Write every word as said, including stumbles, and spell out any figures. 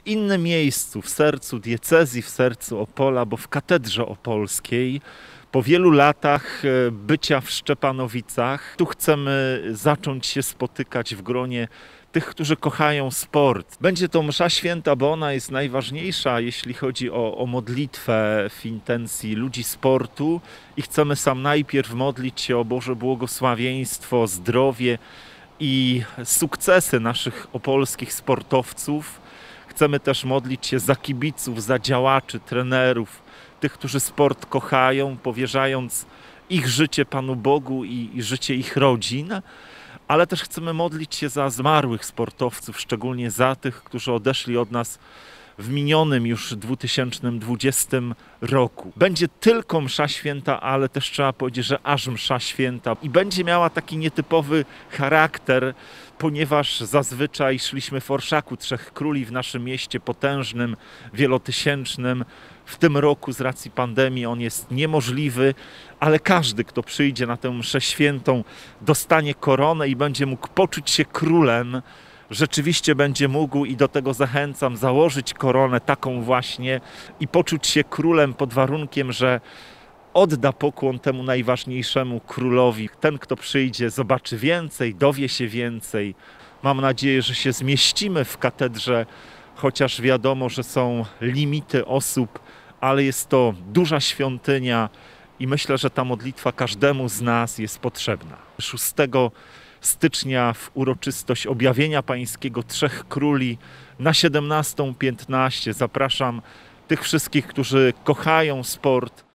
innym miejscu, w sercu diecezji, w sercu Opola, bo w katedrze opolskiej, po wielu latach bycia w Szczepanowicach, tu chcemy zacząć się spotykać w gronie tych, którzy kochają sport. Będzie to msza święta, bo ona jest najważniejsza, jeśli chodzi o, o modlitwę w intencji ludzi sportu i chcemy sam najpierw modlić się o Boże błogosławieństwo, zdrowie i sukcesy naszych opolskich sportowców. Chcemy też modlić się za kibiców, za działaczy, trenerów, tych, którzy sport kochają, powierzając ich życie Panu Bogu i, i życie ich rodzin, ale też chcemy modlić się za zmarłych sportowców, szczególnie za tych, którzy odeszli od nas w minionym już dwa tysiące dwudziestym roku. Będzie tylko msza święta, ale też trzeba powiedzieć, że aż msza święta i będzie miała taki nietypowy charakter, ponieważ zazwyczaj szliśmy w orszaku Trzech Króli w naszym mieście potężnym, wielotysięcznym. W tym roku z racji pandemii on jest niemożliwy, ale każdy, kto przyjdzie na tę mszę świętą, dostanie koronę i będzie mógł poczuć się królem. Rzeczywiście będzie mógł, i do tego zachęcam, założyć koronę taką właśnie i poczuć się królem pod warunkiem, że odda pokłon temu najważniejszemu królowi. Ten, kto przyjdzie, zobaczy więcej, dowie się więcej. Mam nadzieję, że się zmieścimy w katedrze, chociaż wiadomo, że są limity osób, ale jest to duża świątynia i myślę, że ta modlitwa każdemu z nas jest potrzebna. szóstego stycznia w uroczystość objawienia pańskiego Trzech Króli na siedemnastą piętnaście zapraszam tych wszystkich, którzy kochają sport.